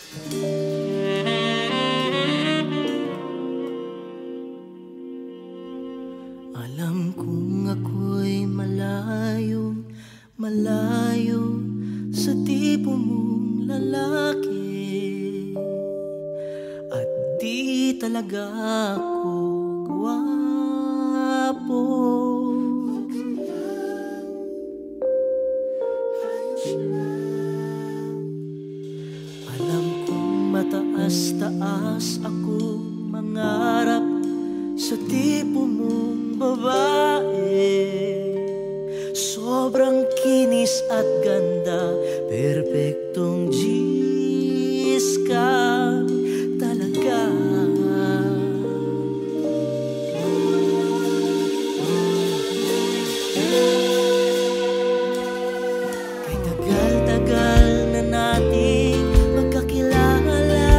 Alam kong ako'y malayong malayo sa tipo mong lalaki, at di talaga ako gwapo. Alam kong mataas-taas ako mangarap sa tipo mong babae. Sobrang kinis at ganda, perpektong G's ka talaga. Kay tagal-tagal na nating magkakilala,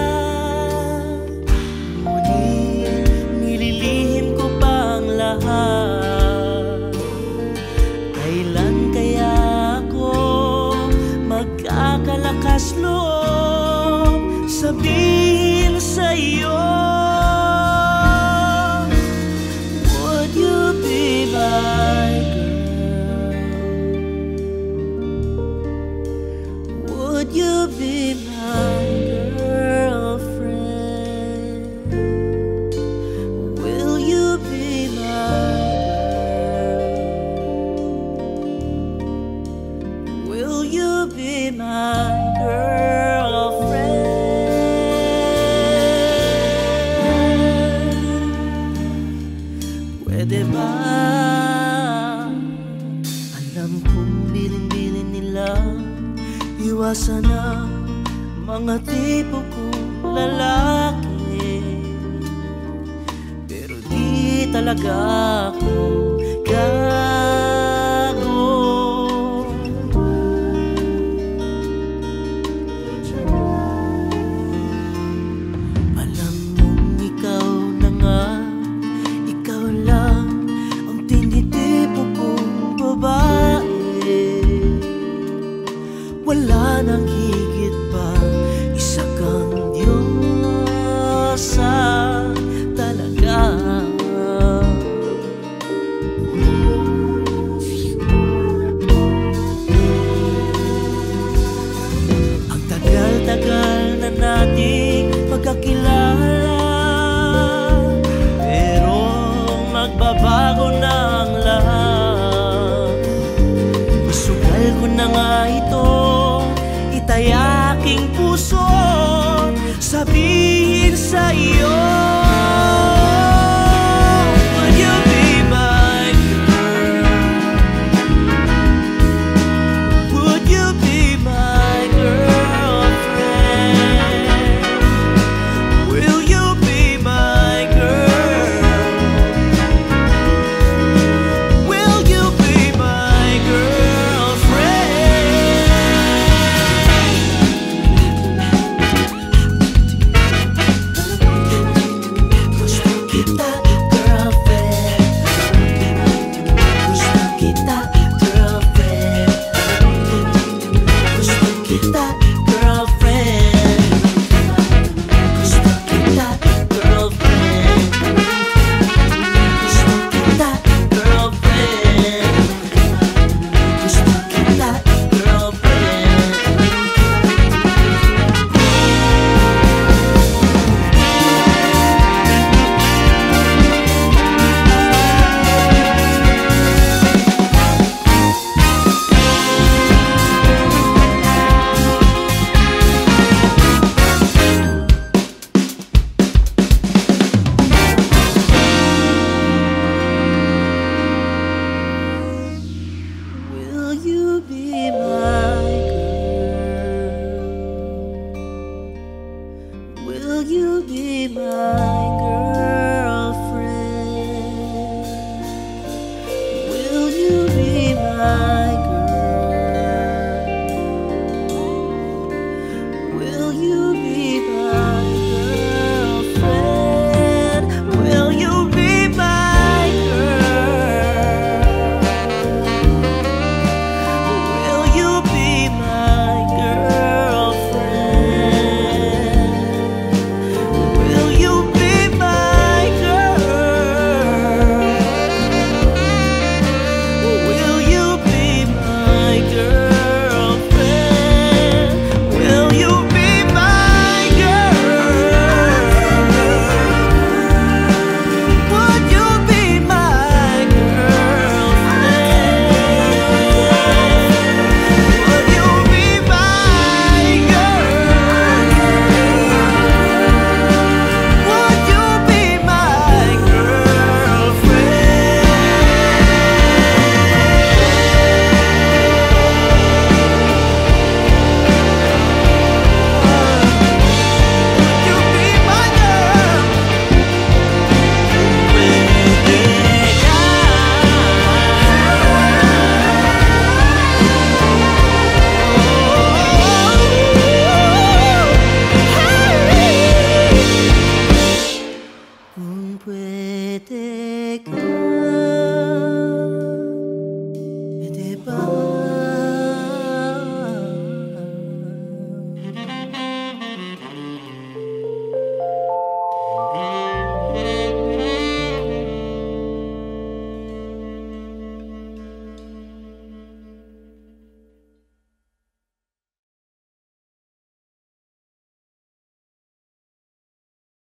ngunit nililihim ko pa ang lahat. Kailan kaya ako magkakalakas loob sabihin sa'yo, would you be my girl? Would you be my girlfriend? Will you be my Will you be my girlfriend? Pwede ba? Alam kong bilin-bilin nila iwasan ang mga tipo kong lalaki, pero di talaga ako gago. Alam mong ikaw na nga, ikaw lang ang tinitipo kong babae. Wala nang higit pa, isa kang Diyosa talaga. Ang tagal-tagal na nating magkakilala, pero magbabago na ang lahat. Isugal ko na nga ito, itay aking puso, sabihin sa iyo, would you be my girl? Would you be my girlfriend? Will you be my girl? Will you be my girlfriend? Gusto kita, girlfriend. Gusto kita, girlfriend. Gusto kita, girlfriend. Gusto kita, girlfriend. Gusto kita, girlfriend. Gusto kita, girlfriend. Will you be my girl? Will you be my girlfriend? Will you be my girl? Will you be my